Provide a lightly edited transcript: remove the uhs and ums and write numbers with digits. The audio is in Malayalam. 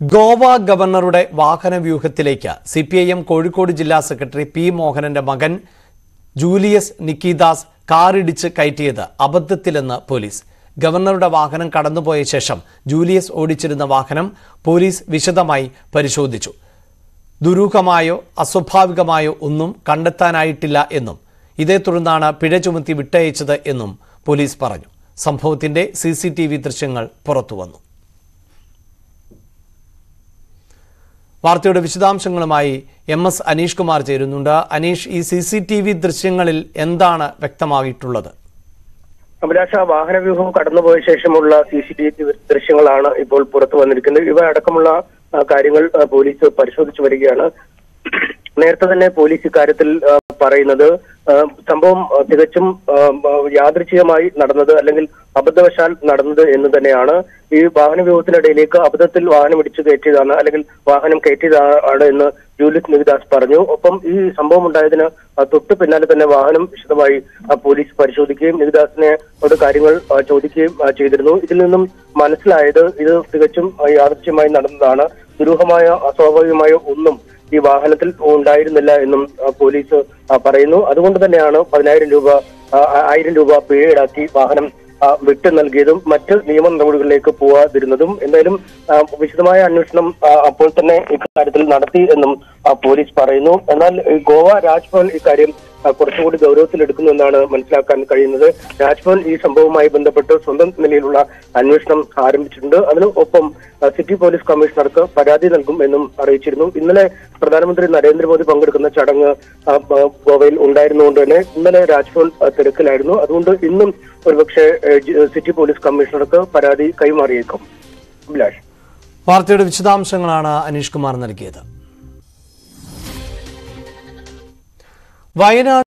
ഗോവ ഗവർണറുടെ വാഹനവ്യൂഹത്തിലേക്ക് സിപിഐഎം കോഴിക്കോട് ജില്ലാ സെക്രട്ടറി പി മോഹനന്റെ മകൻ ജൂലിയസ് നിക്കിദാസ് കാറിടിച്ച് കയറ്റിയത് അബദ്ധത്തിലെന്ന് പോലീസ്. ഗവർണറുടെ വാഹനം കടന്നുപോയ ശേഷം ജൂലിയസ് ഓടിച്ചിരുന്ന വാഹനം പോലീസ് വിശദമായി പരിശോധിച്ചു. ദുരൂഹമായോ അസ്വാഭാവികമായോ ഒന്നും കണ്ടെത്താനായിട്ടില്ല എന്നും ഇതേ തുടർന്നാണ് പിഴ ചുമത്തി വിട്ടയച്ചത് എന്നും പോലീസ് പറഞ്ഞു. സംഭവത്തിന്റെ CCTV ദൃശ്യങ്ങൾ പുറത്തുവന്നു. വാർത്തയുടെ വിശദാംശങ്ങളുമായി MS അനീഷ് കുമാർ ചേരുന്നുണ്ട്. അനീഷ്, ഈ CCTV ദൃശ്യങ്ങളിൽ എന്താണ് വ്യക്തമായിട്ടുള്ളത്? അഭിലാഷ, വാഹനവ്യൂഹം കടന്നുപോയ ശേഷമുള്ള CCTV ദൃശ്യങ്ങളാണ് ഇപ്പോൾ പുറത്തു വന്നിരിക്കുന്നത്. ഇവ അടക്കമുള്ള കാര്യങ്ങൾ പോലീസ് പരിശോധിച്ചു വരികയാണ്. നേരത്തെ തന്നെ പോലീസ് ഇക്കാര്യത്തിൽ പറയുന്നത് സംഭവം തികച്ചും യാദൃച്ഛികമായി നടന്നത് അല്ലെങ്കിൽ അബദ്ധവശാൽ നടന്നത് എന്ന് തന്നെയാണ്. ഈ വാഹനവ്യൂഹത്തിനിടയിലേക്ക് അബദ്ധത്തിൽ വാഹനം ഇടിച്ചു കയറ്റിയതാണ് അല്ലെങ്കിൽ വാഹനം കയറ്റിയതാണ് എന്ന് ജൂലിയസ് നിക്കിദാസ് പറഞ്ഞു. ഒപ്പം ഈ സംഭവം ഉണ്ടായതിന് തൊട്ട് പിന്നാലെ തന്നെ വാഹനം വിശദമായി പോലീസ് പരിശോധിക്കുകയും നിക്കിദാസിനോട് കാര്യങ്ങൾ ചോദിക്കുകയും ചെയ്തിരുന്നു. ഇതിൽ നിന്നും മനസ്സിലായത് ഇത് തികച്ചും യാദൃച്ഛികമായി നടന്നതാണ്. ദുരൂഹമായ അസ്വാഭാവികമായ ഒന്നും ഈ വാഹനത്തിൽ ഉണ്ടായിരുന്നില്ല എന്നും പോലീസ് പറയുന്നു. അതുകൊണ്ട് തന്നെയാണ് 1000 രൂപ പിഴ ഈടാക്കി വാഹനം വിട്ടു നൽകിയതും മറ്റ് നിയമ നടപടികളിലേക്ക് പോവാതിരുന്നതും. എന്തായാലും വിശദമായ അന്വേഷണം അപ്പോൾ തന്നെ ഇക്കാര്യത്തിൽ നടത്തി എന്നും പോലീസ് പറയുന്നു. എന്നാൽ ഗോവ രാജ്ഭവൻ ഇക്കാര്യം കുറച്ചുകൂടി ഗൗരവത്തിലെടുക്കുന്നു എന്നാണ് മനസ്സിലാക്കാൻ കഴിയുന്നത്. രാജ്ഭവൻ ഈ സംഭവവുമായി ബന്ധപ്പെട്ട് സ്വന്തം നിലയിലുള്ള അന്വേഷണം ആരംഭിച്ചിട്ടുണ്ട്. അതിനൊപ്പം സിറ്റി പോലീസ് കമ്മീഷണർക്ക് പരാതി നൽകും എന്നും അറിയിച്ചിരുന്നു. ഇന്നലെ പ്രധാനമന്ത്രി നരേന്ദ്രമോദി പങ്കെടുക്കുന്ന ചടങ്ങ് ഗോവയിൽ ഉണ്ടായിരുന്നുകൊണ്ട് തന്നെ ഇന്നലെ രാജ്ഭവൻ തിരക്കിലായിരുന്നു. അതുകൊണ്ട് ഇന്നും ഒരുപക്ഷെ സിറ്റി പോലീസ് കമ്മീഷണർക്ക് പരാതി കൈമാറിയേക്കും. അഭിലാഷ്, വാർത്തയുടെ വിശദാംശങ്ങളാണ് അനീഷ് കുമാർ നൽകിയത്. വയനാട്